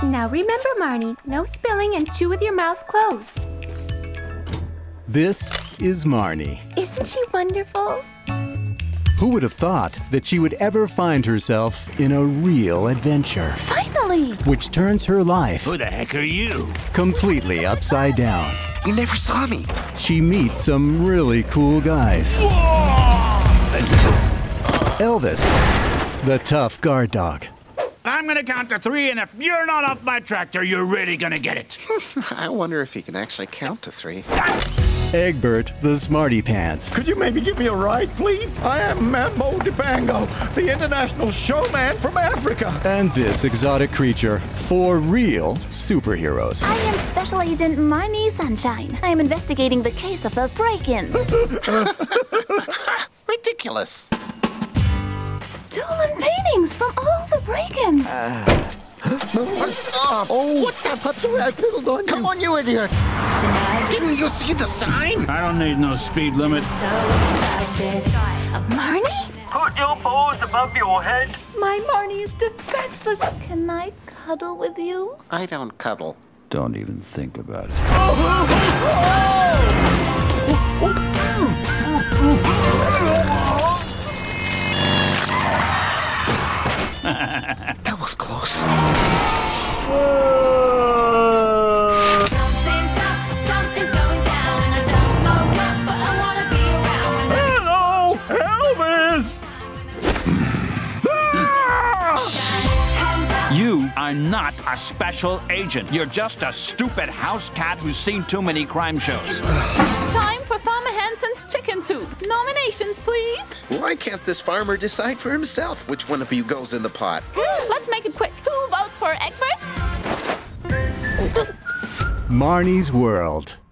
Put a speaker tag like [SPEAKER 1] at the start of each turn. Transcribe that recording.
[SPEAKER 1] Now remember, Marnie, no spilling and chew with your mouth closed.
[SPEAKER 2] This is Marnie.
[SPEAKER 1] Isn't she wonderful?
[SPEAKER 2] Who would have thought that she would ever find herself in a real adventure?
[SPEAKER 1] Finally!
[SPEAKER 2] Which turns her life
[SPEAKER 3] Who the heck are you?
[SPEAKER 2] completely upside down.
[SPEAKER 3] You never saw me.
[SPEAKER 2] She meets some really cool guys. Elvis, the tough guard dog.
[SPEAKER 3] I'm gonna count to 3, and if you're not off my tractor, you're really gonna get it.
[SPEAKER 4] I wonder if he can actually count to 3.
[SPEAKER 2] Egbert, the smarty pants.
[SPEAKER 5] Could you maybe give me a ride, please? I am Mambo Dibango, the international showman from Africa.
[SPEAKER 2] And this exotic creature, 4 real superheroes.
[SPEAKER 1] I am Special Agent Marnie Sunshine. I am investigating the case of those break-ins.
[SPEAKER 4] Ridiculous.
[SPEAKER 1] Stolen paintings from all the break-ins.
[SPEAKER 5] What the? I piddled on you.
[SPEAKER 4] Come on, you idiot. Didn't you see the sign?
[SPEAKER 3] I don't need no speed limit.
[SPEAKER 1] Marnie?
[SPEAKER 6] Put your paws above your head.
[SPEAKER 1] My Marnie is defenseless. Can I cuddle with you?
[SPEAKER 4] I don't cuddle.
[SPEAKER 3] Don't even think about it.
[SPEAKER 4] That was close.
[SPEAKER 7] Something's going down, and I don't know what, but I wanna be around.
[SPEAKER 5] Hello, Elvis!
[SPEAKER 3] You are not a special agent. You're just a stupid house cat who's seen too many crime shows.
[SPEAKER 8] Time for Farmer Hanson's chicken soup. Nominations, please.
[SPEAKER 4] Why can't this farmer decide for himself which one of you goes in the pot?
[SPEAKER 8] Let's make it quick. Who votes for Egbert?
[SPEAKER 2] Marnie's World.